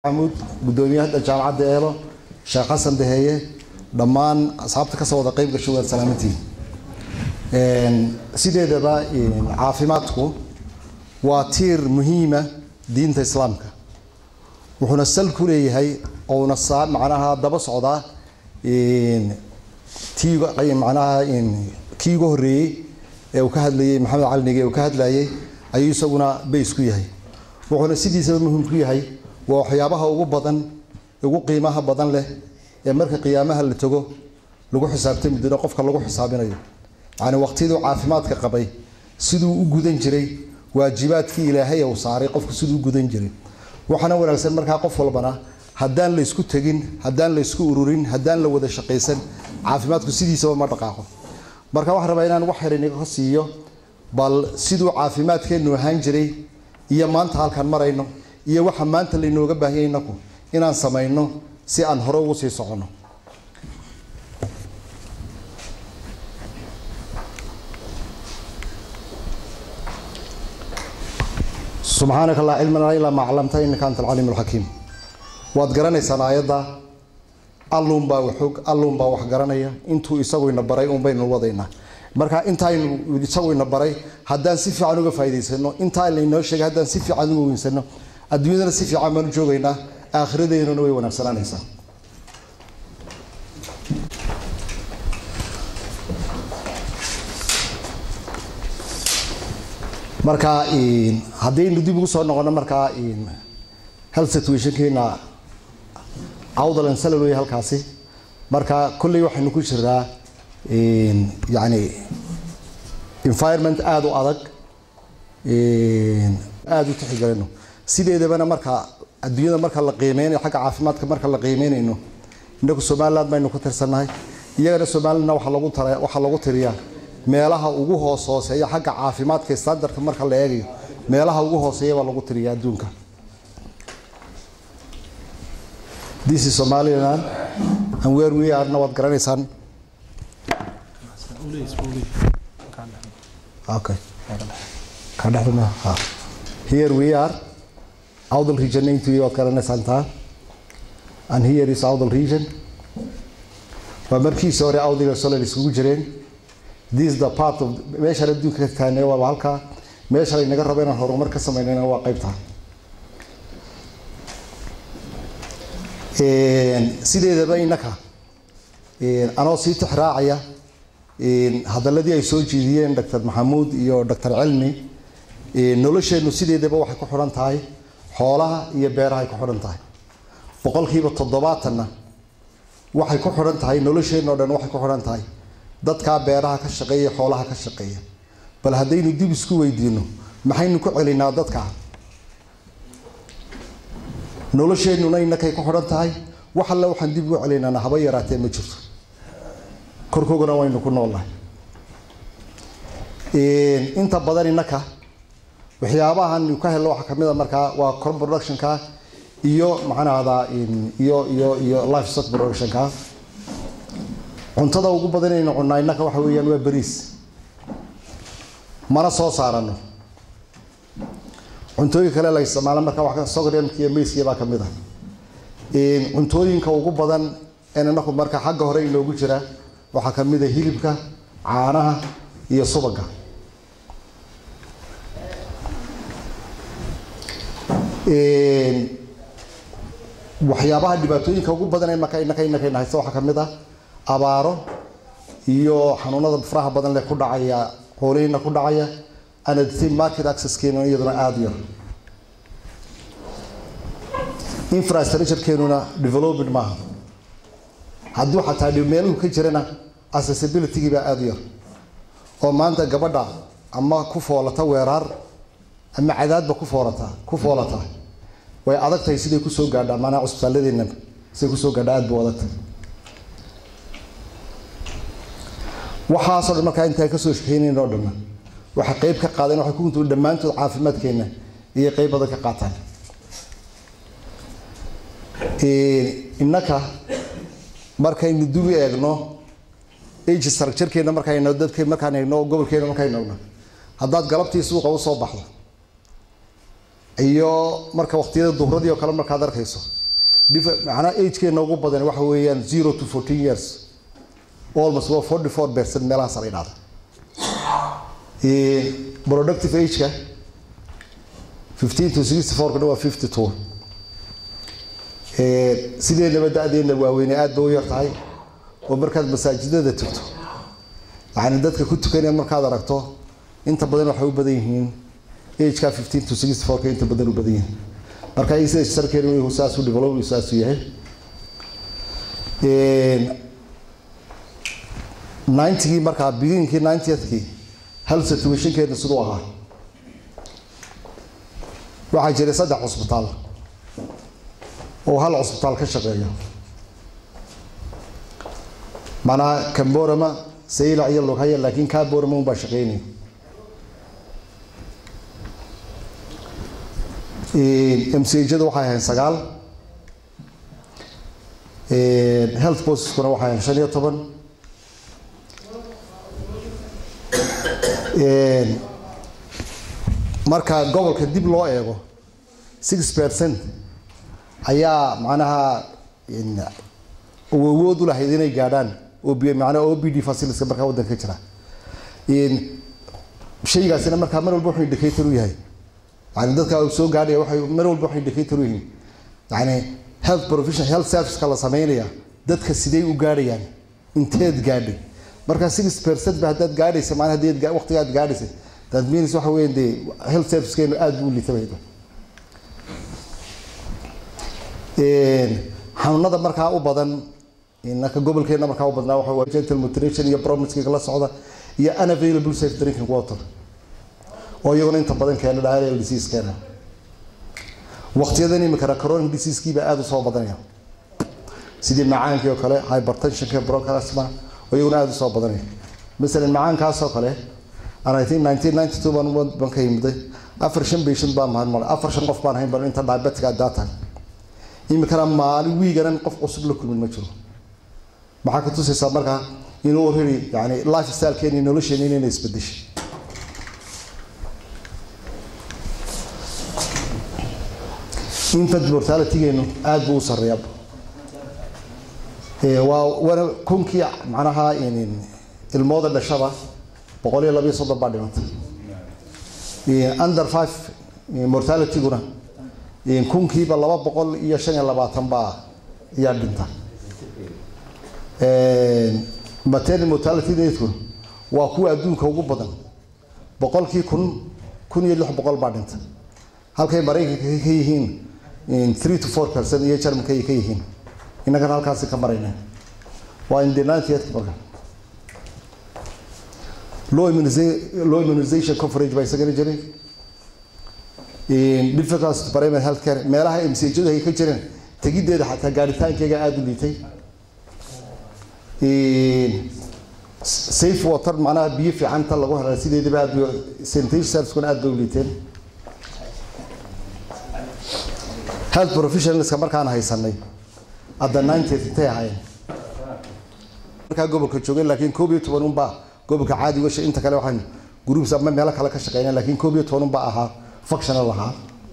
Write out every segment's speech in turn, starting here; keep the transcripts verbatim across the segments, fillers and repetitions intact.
محمود قدوميات الجامعة ديالو شيخ حسن دهيه دمان أصحابتك سووا قيب قشوة سلامتي سيدي دبا عافيماتكو واتير مهمة دين الإسلام وحنا السلك لي هي أو نصاب معناها دبا صعدا تيجو معناها كيجو هري وكهد لي محمد علي نجي وكهد لي أي يسوون بيسكوي هي وحنا سيدي سبب مهم كوي هي وحيابها ugu badan ugu qiimaha badan leh ee marka qiyaamaha la tago lagu xisaabtay muddo qofka lagu xisaabinayo aan waqtidu caafimaadka qabay sidoo u gudan jiray waajibaadkii Ilaahay uu saaray qofku sidoo u gudan jiray waxana wanaagsan marka qof walbana hadaan la isku tagin hadaan la isku ururin hadaan la wada shaqeysan caafimaadku sidiisa ma dhaqaaqo marka wax rabaa inaan wax xiriir ka siiyo bal sidoo caafimaadkeenu ahaan jiray iyo maanta halkan marayno iyo waxa maanta la inooga baahan yahay inaan sameeyno si aan hore ugu sii socono سبحانك لا علم لنا إلا ما علمتنا إنك أنت العليم الحكيم وأتقرني سنايدا اللهم با وحق اللهم با وحقرني أنتو يسوي نبري أم بين الوضعنا marka inta aynu isagoo baray hadaan si fiican uga faa'iideysano inta ay inoo sheegay hadaan si fiican uga winsano adduunyada si fiican ma joogayna aakhiradeena way wanaagsananaysaa marka in hadaynu dib ugu soo noqono marka in health situation keena awdalan salaloy halkaasi marka kulli waxaynu ku jiraa in yani environment aad u adag in aad u tixgelino sideedaba marka adduunyada marka la qiimeeyo xagga caafimaadka marka la qiimeeyno inagu Soomaaliland baynu ku tirsanahay iyagana Soomaaliland waxa lagu taray waxa lagu tiriyaa meelaha ugu hooseeya xagga caafimaadka standardka marka la eegayo meelaha ugu hooseeya waa lagu tiriyaa adduunka This is Somaliland and where we are now at Granison. Okay. Here we are, Audal region into your Santa, and here is Audal region. But Merki sorry, Audal Solar is Gujarin. This is the part of Mesha Duka Kanewa Walka, Mesha Negarabena Horomarka Samana Waqaita. And Sidi the Bainaka. And also Raaya. هذا الذي يسوي جديا دكتور محمود يو دكتور علمي نولش إنه سيدي ده بواحد كحران تاي حولها يبيرها كحران تاي بقول خيبة تضباطنا واحد كحران تاي نولش إنه ده واحد كحران تاي ضد كبيرها كشقية حولها كشقية بل هذين يدي بسكوا يدينه ما حين كعلينا ضد كع نولش إنه نينا كي كحران تاي وحلا وحندي بيعلينا أنا هبايا راتي مجرد كركوغنا وين نكون والله إيه أنت بدر إنك وحيابها أن يكهل لوحة كمية مركا وكرب برودكشن كا إيو معنا هذا إن إيو إيو إيو لايف ستوك برودكشن كا أنت ده وجود بدر إنه قلنا إنك وحوي ينوي بريس ما نصو صارنا أنتوا يكلا ليس ما لما كواحد صغير كي ميس يبقى كمية إن أنتوا إنك وجود بدر إن نأخذ مركا حاجة هري لو جرا waxa kamid ah hilibka caanaha iyo subaga ee waxyaabaha dhibaatooyinka ugu badan ee marka inaka inaka haysto waxa kamid ah abaaro iyo xanuunada faraha badan leh ku dhacaya qooleyna ku dhacaya anadsi market access keeno iyaduna aad yar infrastructure keenuna development ma hadduu xataa meeluhu ka jirana accessibility ba aad yar oo maanta gabadha ama ku foolata weerar ama cadaadba ku foolata ku foolata way adagtay sidii ku soo gaadha maana cusbitaaladeena sidii ku soo gaadha aad buu adagtay waxa soo markaa inta ka soo shaqeynayno oo dhan waxa qayb ka qaadan waxa ku intuu dhamaantood caafimaadkeena iyo qayb badan ka qaataan ee innaka markaynu dib u eegno age structure-keena markaynu dadka markaan eegno gobolkeena markaynu eegno haddaad galabtii suuqa u soo baxdo iyo marka waqtiyada duhradii oo kale markaad arkayso macna age-keena ugu badan waxa weeyaan zero to fourteen years almost forty-four percent meelaha sare dhacda ee productive age-ka fifteen to sixty-four kana waa fifty-two ee sidee nabadadeena waaweyn aad bay u yar tahay oo markaad masaajidada tagto yani dadka ku tukanaya markaad aragto inta badan waxay u badan yihiin age-ka fifteen to sixty-four ka inta badan u badan yihiin marka ay sida sarkeenu uu saas u develop saas u yahay ee ninety marka beginning ninety-ki hal situation keena sidoo ahaa waxa jiray saddex hospital oo hal hospital ka shaqeeyo mana Camborama sayla iyo lugaya laakiin ka Borama uma shaqeynay ee M C H da waxay ahayn sagaal ee health posts kuna waxay ahayn shan iyo toban ee marka gobolka dib loo eego six percent ayaa macnaha in awood u lahayd inay gaadhaan oo bi macnaha O P D facilities marka wadanka jira in shaygaasina marka mar walba wuxuu indicator u yahay yani dadka uu soo gaadhay waxay mar walba wuxuu indicator u yihiin yani health professional health service kala sameynaya dadka sidee u gaadhayaan inteed gaadhay marka six percent ba hadad gaadhaysa macnaha hadii waqtigaad gaadhaysay that means waxa weyn de health service keenu aad u liitabayda ee xanuunada marka u badan inaka gobolkeena marka u badnaa waxa waa gentle nutrition iyo promise kala socda iyo unavailable safe drinking water oo iyaguna inta badan keena diarrheal disease keena waqtiyadan imika chronic disease kiiba aad u soo badanaya sidii macaanka oo kale hypertension ka bronchial asthma oo iyaguna aad u soo badanaya midalan macaankaas oo kale and I think nineteen ninety-two baan baan ka yimid afar shan patient baan mahan afar shan qof baan hayn baan inta diabetic data imika maalin wiigan qof cusub la kulmin ma jiro maxaa ka tusaysaa marka inuu hori yani lifestyle keeni nolosheena inay isbedesho infant mortality geenu aad buu u sareeyaa ee waa wana kunkii macnaha in ilmooda dhashada boqol iyo laba iyo soddon baa dhintay ee under five mortality guna ee kunkiiba laba boqol iyo shan iyo labaatan baa ayaa dhintay ee maternal mortality rate waa kuwa adduunka ugu badan boqolkii kun kun iyo lix boqol baa dhintay halkay Mareykanka ka yihiin in three to four percent iyo Jarmalka ay ka yihiin inaga halkaas ka marayna waa in the ninetieth marka low immunization low immunization coverage by secondary jiray in difficult primary health care meelaha M C H da ay ka jireen tagideeda xataa gaaritaankeega aad u liitay in safe water macnaha biyo fiican ta lagu helay sideedaba aad sanitation service kuna aad u liiteen health professionals ka markaan haysanay adda ninetieth intay ahaayeen marka gobolka joogay laakiin koob iyo toban unba gobolka caadi ah inta kale waxaan groups ama meel kale ka shaqeynaa laakiin koob iyo toban unba ahaa functional ahaa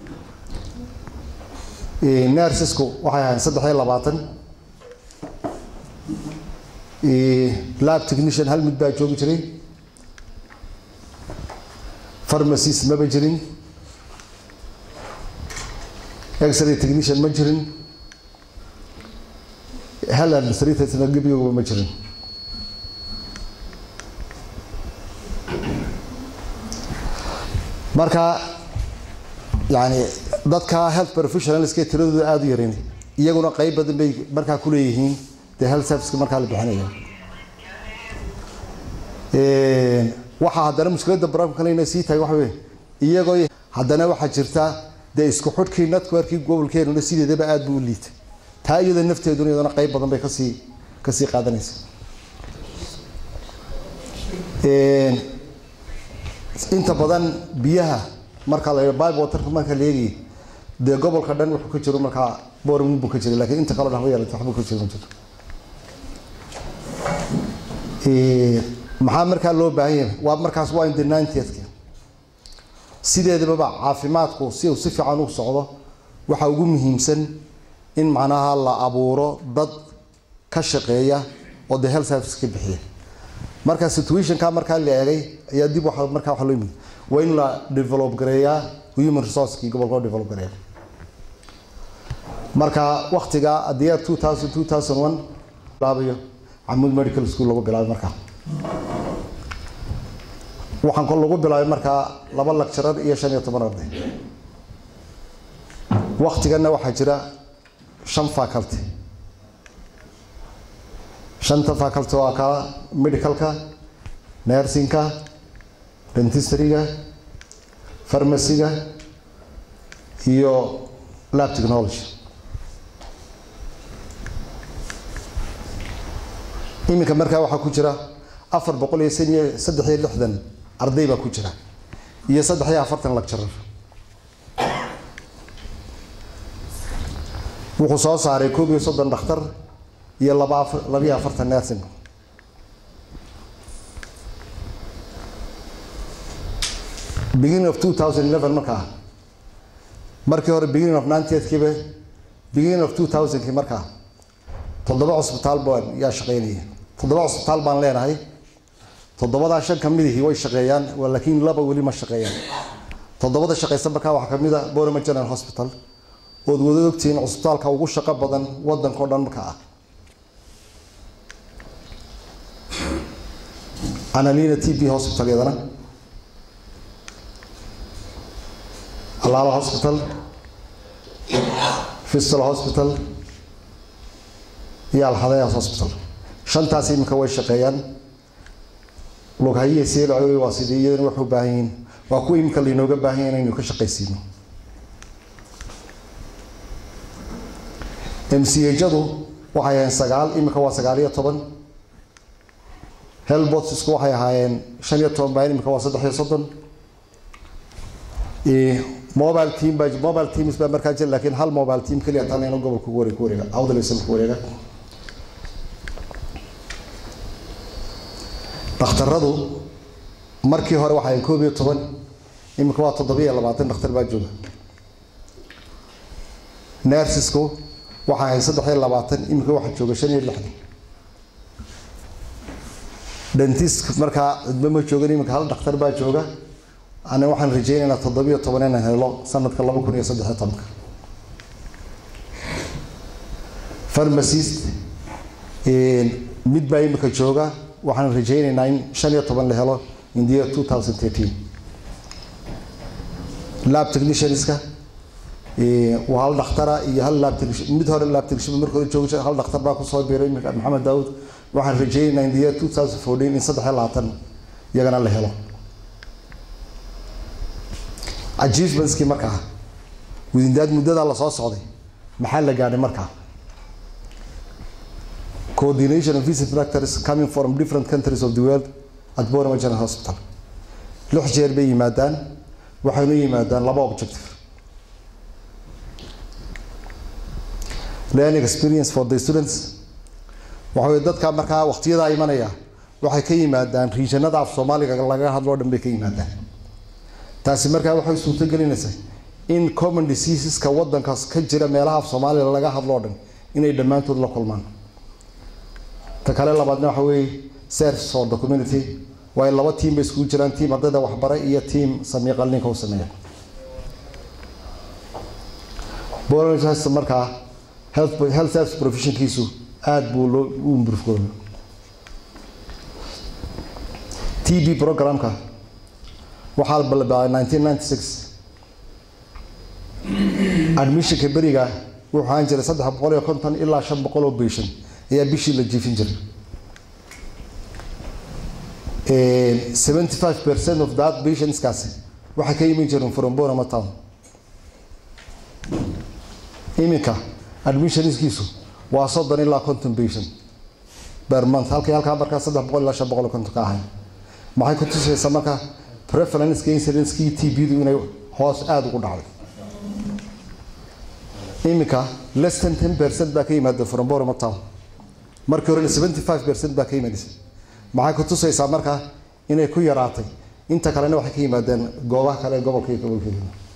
ee nursesku waxay ahaayeen saddex iyo labaatan ee lab technician hal mid baa joogi jiray pharmacist ma jirin X-ray technician ma jirin hal administrator na gibiyo ma jirin marka yani dadka health professionals ka tiradooda aad u yareen iyaguna qayb badan bay marka ku leeyihiin the health service marka la bixinayo ee waxa hadana mushkiladda barnaamijka kale inay sii tahay waxa weey iyagoo hadana waxa jirta de isku xidhkii networkii gobolkeena sideedaba aad buu u liitay taa iyada nafteeduna iyadana qayb badan bay ka sii ka sii qaadanaysa ee inta badan biyaha marka la pipe water marka la eegi de gobolka dhan wuxuu ka jiro marka boormu buu ka jiro laakiin inta kale dhaxba yeelay waxba ka jiro ma jiro ee maxaa marka loo baahan yahay waa markaas waa in the ninetieth sideedaba caafimaadku si uu si fiican u socdo waxa ugu muhiimsan in macnaha la abuuro dad ka shaqeeya oo the health service ka bixiya marka situation ka marka la eegay ayaa dib waxa marka waxa loo yimid waa in la develop gareeyaa human resource ki gobolka develop gareeyaa marka waqtiga adiya two thousand two thousand one laabiyo Amud Medical School lagu bilaabay marka waxaan kor lagu bilaabay marka laba lecturer iyo shan iyo toban arday waqtigana waxa jira shan faculty shanta faculty waa ka medicalka nursingka dentistryga pharmacyga iyo lab technology iminka marka waxa ku jira afar boqol iyo saddex iyo lixdan arday ba ku jira iyo saddex iyo afartan lecturer wuxuu soo saaray koob iyo soddon dhakhtar iyo laba iyo afartan nursing beginning of two thousand eleven marka markii hore beginning of ninetieth kibe beginning of two thousand ki marka toddoba hospital baan yaa shaqeynayay toddoba hospital baan leenahay toddobada shan kamidii way shaqeeyaan laakiin laba wali ma shaqeeyaan toddobada shaqeysan marka waxa kamid ah Bournemouth General Hospital oo wada ogtiin hospitalka ugu shaqo badan wadanka oo dhan marka ah Analina T B Hospital yadana Alala Hospital Fistula Hospital iyo Al-Hadaya Hospital shantaas imika way shaqeeyaan lugahayay seel ay waasideeyeen wuxuu baahan waa ku imika liinooga baahan inaynu ka shaqeysiino M C H-du waxay ahaayeen sagaal imika waa sagaal iyo toban Hellbots isku waxay ahaayeen shan iyo toban baan imika waa saddex iyo soddon ee mobile team ba mobile teams ba markaa jir laakiin hal mobile team kaliya tan inuu gobolka ku wareeg wareega awdaleysan ku wareega dhakhtaradu markii hore waxay koob iyo toban imika waa toddoba iyo labaatan dhakhtar baa jooga nursesku waxay saddex iyo labaatan imika waxa jooga shan iyo lixdan dentist marka cidba ma joogan imika hal dhakhtar baa jooga ana waxaan rajaynaynaa toddoba iyo toban inaan helo sanadka laba kun iyo saddex iyo toban pharmacist ee mid baa imika jooga waxaan rajaynaynaa in shan iyo toban la helo in the year two thousand thirteen lab technicianska ee waa hal dhakhtar iyo hal lab technician mid hore lab technician markii hore joogay hal dhakhtar baa ku soo biiray imika Maxamed Daawud waxaan rajaynaynaa in the year two thousand fourteen in saddex iyo labaatan iyagana la helo achievements ki marka within muddada la soo socday maxaa la gaaray marka coordination of visit doctors coming from different countries of the world at Bournemouth General Hospital lix jeer bay yimaadaan waxayna yimaadaan laba objective learning experience for the students waxay dadka marka waqtiyada ay imanaya waxay ka yimaadaan regionada af Soomaaliga laga hadlo dhan bay ka yimaadaan taasi marka waxay suurto gelinaysaa in common diseases ka wadankaas ka jira meelaha Soomaaliya laga hadlo dhan inay dhamaantood la kulmaan ta kale labaadna waxa weey service for the community way laba team bay isku jiraan team ardayda waxbaray iyo team samee qalliinka u sameeya Bournemouth marka health health service profession kiisu aad buu loo u improve gareeyay T B programka waxaa la bilaabay nineteen ninety-six admission ka bariga wuxuu aan jiray saddex boqol iyo konton ilaa shan boqol oo patient ayaa bishii la jiifin jiray ee seventy-five percent of that patients kaasi waxa ka yimid jireen from Bournemouth town imika admission iskiisu waa soddon ilaa konton patient per month halka halka marka saddex boqol ilaa shan boqol oo konton ka ahay maxay ku tusaysaa marka prevalence incidence ki T B du inay hoos aad ugu dhacday imika less than ten percent baa ka yimaada from Bournemouth town markii hore seventy-five percent baa ka yimaadisay maxay ku tusaysaa marka inay ku yaraatay inta kalena waxay ka yimaadeen goobaha kale gobolka iyo gobolkeena